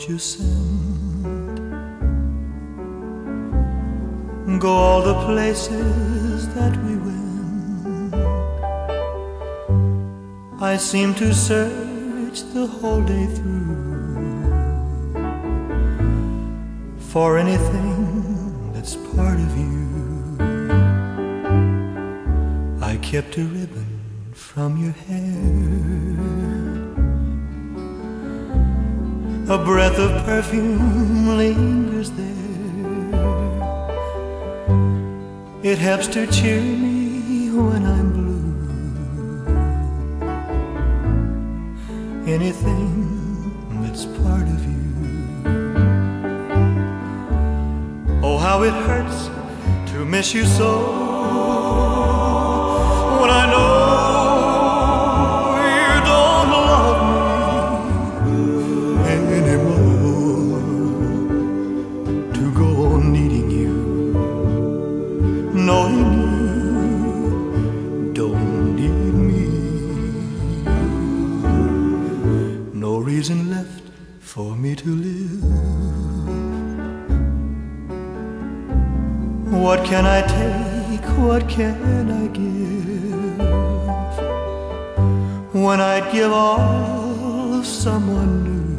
you send. Go all the places that we went. I seem to search the whole day through for anything that's part of you. I kept a ribbon from your hair, a breath of perfume lingers there. It helps to cheer me when I'm blue. Anything that's part of you. Oh, how it hurts to miss you so, when I know you don't love me anymore. To go on needing you, knowing you don't need me. No reason left for me to live. What can I take? What can I give? When I'd give all of someone new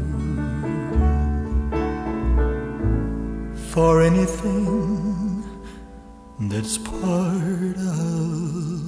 for anything that's part of